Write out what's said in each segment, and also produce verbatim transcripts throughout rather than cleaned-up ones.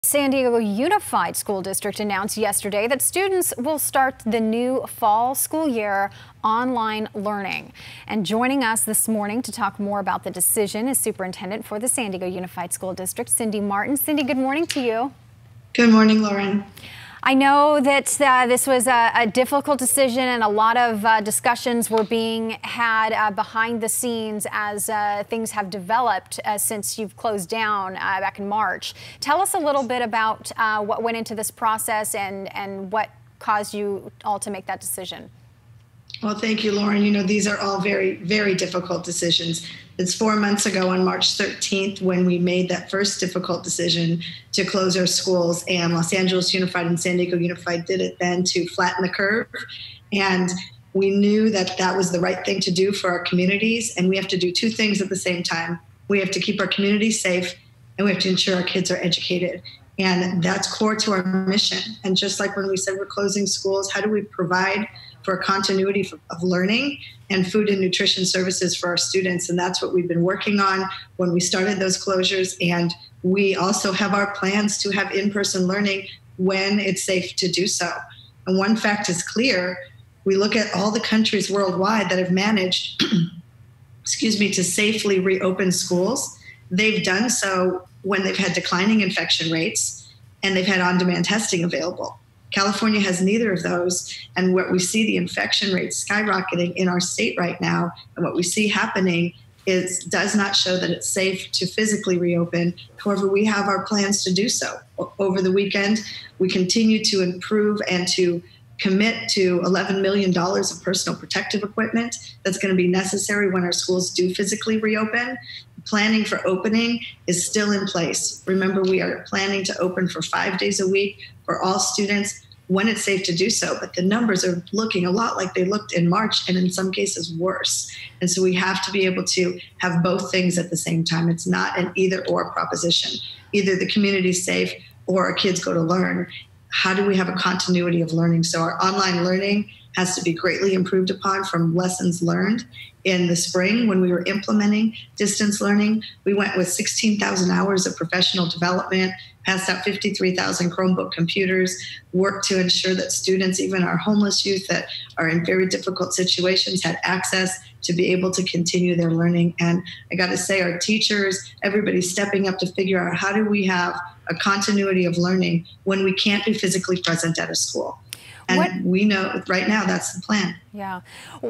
San Diego Unified School District announced yesterday that students will start the new fall school year online learning. And joining us this morning to talk more about the decision is Superintendent for the San Diego Unified School District, Cindy Martin. Cindy, good morning to you. Good morning, Lauren. I know that uh, this was a, a difficult decision, and a lot of uh, discussions were being had uh, behind the scenes as uh, things have developed uh, since you've closed down uh, back in March. Tell us a little bit about uh, what went into this process and, and what caused you all to make that decision. Well, thank you, Lauren. You know, these are all very, very difficult decisions. It's four months ago on March thirteenth when we made that first difficult decision to close our schools, and Los Angeles Unified and San Diego Unified did it then to flatten the curve. And we knew that that was the right thing to do for our communities, and we have to do two things at the same time. We have to keep our communities safe, and we have to ensure our kids are educated. And that's core to our mission. And just like when we said we're closing schools, how do we provide for continuity of learning and food and nutrition services for our students? And that's what we've been working on when we started those closures. And we also have our plans to have in-person learning when it's safe to do so. And one fact is clear: we look at all the countries worldwide that have managed, excuse me, to safely reopen schools. They've done so when they've had declining infection rates and they've had on-demand testing available. California has neither of those, and what we see, the infection rates skyrocketing in our state right now, and what we see happening is does not show that it's safe to physically reopen. However, we have our plans to do so. Over the weekend, we continue to improve and to commit to eleven million dollars of personal protective equipment that's going to be necessary when our schools do physically reopen. Planning for opening is still in place. Remember, we are planning to open for five days a week for all students when it's safe to do so, but the numbers are looking a lot like they looked in March, and in some cases worse. And so we have to be able to have both things at the same time. It's not an either or proposition. Either the community's safe or our kids go to learn. How do we have a continuity of learning? So our online learning has to be greatly improved upon from lessons learned. In the spring, when we were implementing distance learning, we went with sixteen thousand hours of professional development, passed out fifty-three thousand Chromebook computers, worked to ensure that students, even our homeless youth that are in very difficult situations, had access to be able to continue their learning. And I got to say, our teachers, everybody's stepping up to figure out how do we have a continuity of learning when we can't be physically present at a school. And what, we know right now that's the plan. Yeah.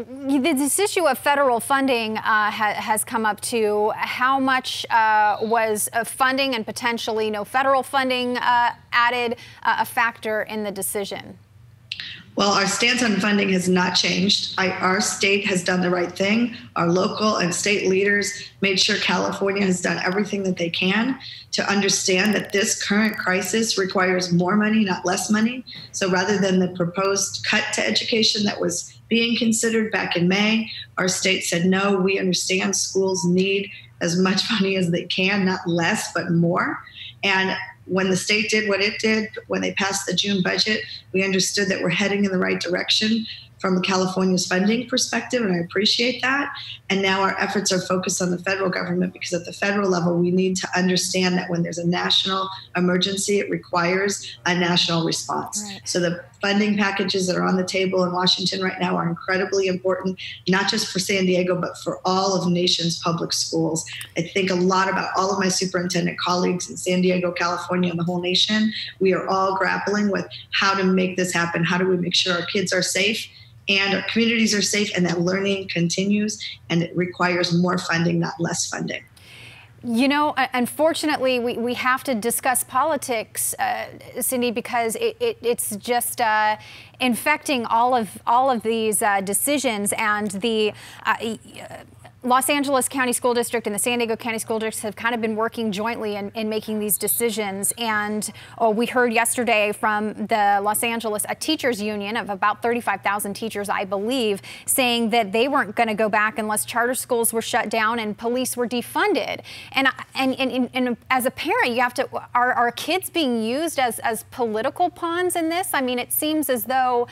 This issue of federal funding uh, ha has come up too. How much uh, was uh, funding and potentially no federal funding uh, added uh, a factor in the decision? Well, our stance on funding has not changed. I, our state has done the right thing. Our local and state leaders made sure California has done everything that they can to understand that this current crisis requires more money, not less money. So rather than the proposed cut to education that was being considered back in May, our state said, no, we understand schools need as much money as they can, not less, but more. And when the state did what it did, when they passed the June budget, we understood that we're heading in the right direction from California's funding perspective, and I appreciate that. And now our efforts are focused on the federal government, because at the federal level, we need to understand that when there's a national emergency, it requires a national response. Right. So the funding packages that are on the table in Washington right now are incredibly important, not just for San Diego, but for all of the nation's public schools. I think a lot about all of my superintendent colleagues in San Diego, California, and the whole nation. We are all grappling with how to make this happen. How do we make sure our kids are safe and our communities are safe, and that learning continues, and it requires more funding, not less funding. You know, unfortunately, we, we have to discuss politics, uh, Cindy, because it, it, it's just uh, infecting all of all of these uh, decisions. And the uh, Los Angeles County School District and the San Diego County School Districts have kind of been working jointly in, in making these decisions. And oh, we heard yesterday from the Los Angeles a teachers union of about thirty-five thousand teachers, I believe, saying that they weren't going to go back unless charter schools were shut down and police were defunded. And and, and, and as a parent, you have to, are, are kids being used as, as political pawns in this? I mean, it seems as though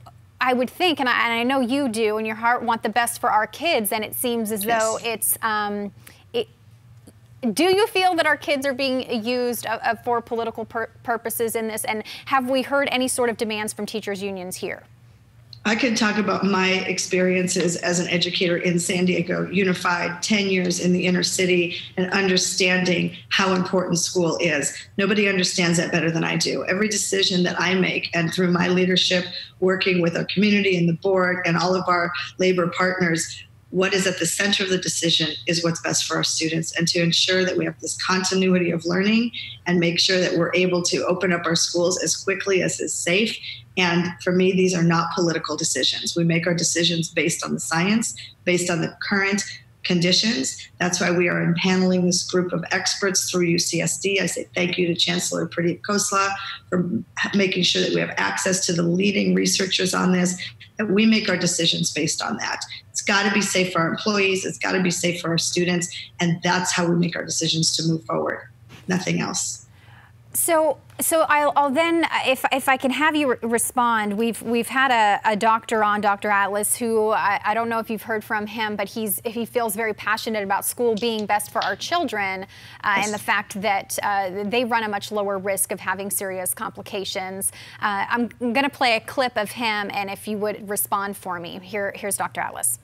I would think, and I, and I know you do, and your heart want the best for our kids, and it seems as yes. though it's um, it, Do you feel that our kids are being used uh, uh, for political pur purposes in this? And have we heard any sort of demands from teachers' unions here? I can talk about my experiences as an educator in San Diego Unified, ten years in the inner city, and understanding how important school is. Nobody understands that better than I do. Every decision that I make, and through my leadership, working with our community and the board and all of our labor partners, what is at the center of the decision is what's best for our students, and to ensure that we have this continuity of learning and make sure that we're able to open up our schools as quickly as is safe. And for me, these are not political decisions. We make our decisions based on the science, based on the current conditions. That's why we are impaneling this group of experts through U C S D. I say thank you to Chancellor Pradeep Khosla for making sure that we have access to the leading researchers on this, that we make our decisions based on that. It's got to be safe for our employees. It's got to be safe for our students. And that's how we make our decisions to move forward. Nothing else. So, so I'll, I'll then, if if I can have you re respond, we've we've had a, a doctor on, Doctor Atlas, who I, I don't know if you've heard from him, but he's he feels very passionate about school being best for our children, uh, yes. and the fact that uh, they run a much lower risk of having serious complications. Uh, I'm going to play a clip of him, and if you would respond for me, here here's Doctor Atlas.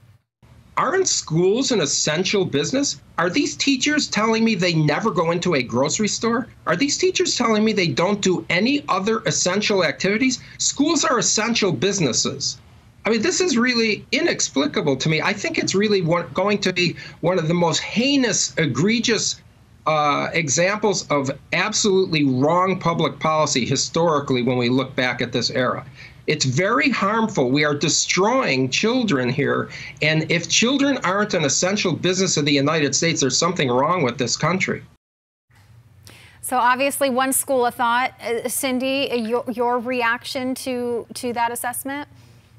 Aren't schools an essential business? Are these teachers telling me they never go into a grocery store? Are these teachers telling me they don't do any other essential activities? Schools are essential businesses. I mean, this is really inexplicable to me. I think it's really one, going to be one of the most heinous, egregious uh, examples of absolutely wrong public policy historically when we look back at this era. It's very harmful. We are destroying children here. And if children aren't an essential business of the United States, there's something wrong with this country. So obviously one school of thought. Uh, Cindy, your, your reaction to, to that assessment?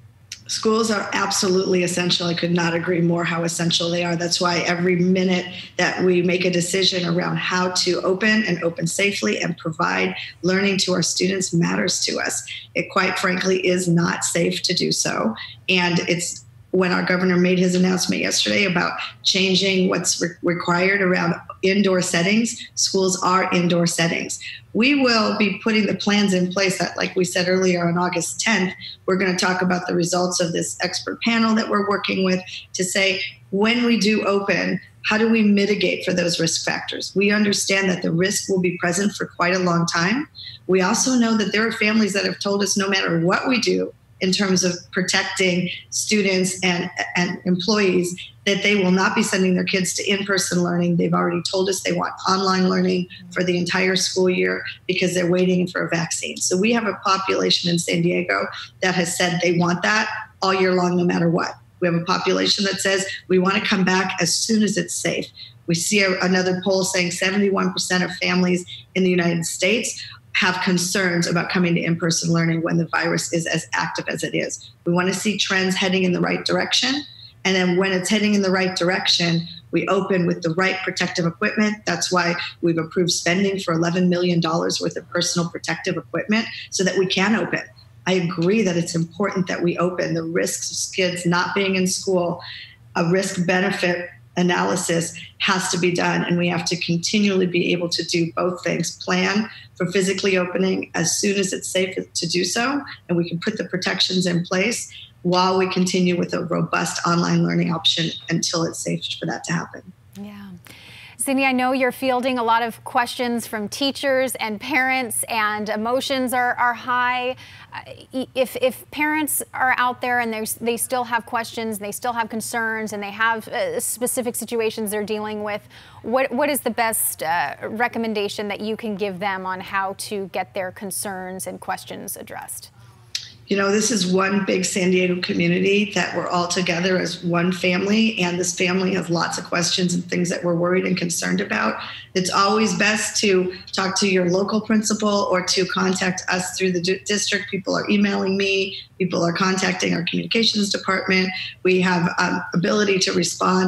Schools are absolutely essential. I could not agree more how essential they are. That's why every minute that we make a decision around how to open and open safely and provide learning to our students matters to us. It quite frankly is not safe to do so. And it's when our governor made his announcement yesterday about changing what's re required around indoor settings, schools are indoor settings. We will be putting the plans in place that, like we said earlier, on August tenth, we're going to talk about the results of this expert panel that we're working with to say, when we do open, how do we mitigate for those risk factors? We understand that the risk will be present for quite a long time. We also know that there are families that have told us no matter what we do in terms of protecting students and, and employees, that they will not be sending their kids to in-person learning. They've already told us they want online learning for the entire school year because they're waiting for a vaccine. So we have a population in San Diego that has said they want that all year long, no matter what. We have a population that says we want to come back as soon as it's safe. We see a, another poll saying seventy-one percent of families in the United States have concerns about coming to in-person learning when the virus is as active as it is. We want to see trends heading in the right direction. And then when it's heading in the right direction, we open with the right protective equipment. That's why we've approved spending for eleven million dollars worth of personal protective equipment so that we can open. I agree that it's important that we open. The risks of kids not being in school, a risk-benefit analysis has to be done, and we have to continually be able to do both things. Plan for physically opening as soon as it's safe to do so, and we can put the protections in place while we continue with a robust online learning option until it's safe for that to happen. Yeah. Cindy, I know you're fielding a lot of questions from teachers and parents, and emotions are, are high. Uh, if, if parents are out there and they still have questions, they still have concerns, and they have uh, specific situations they're dealing with, what, what is the best uh, recommendation that you can give them on how to get their concerns and questions addressed? You know, this is one big San Diego community that we're all together as one family, and this family has lots of questions and things that we're worried and concerned about. It's always best to talk to your local principal or to contact us through the district. People are emailing me. People are contacting our communications department. We have um, ability to respond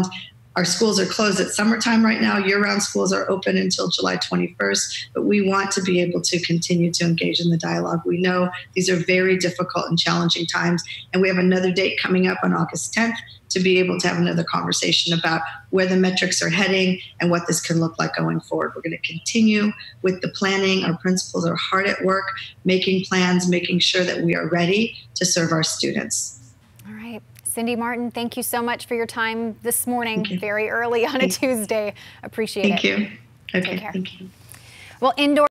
Our schools are closed at summertime right now. Year-round schools are open until July twenty-first, but we want to be able to continue to engage in the dialogue. We know these are very difficult and challenging times, and we have another date coming up on August tenth to be able to have another conversation about where the metrics are heading and what this can look like going forward. We're going to continue with the planning. Our principals are hard at work, making plans, making sure that we are ready to serve our students. All right. Cindy Martin, thank you so much for your time this morning, very early on a Tuesday. Appreciate Thank it. Thank you. Okay, Take care. thank you. Well, indoor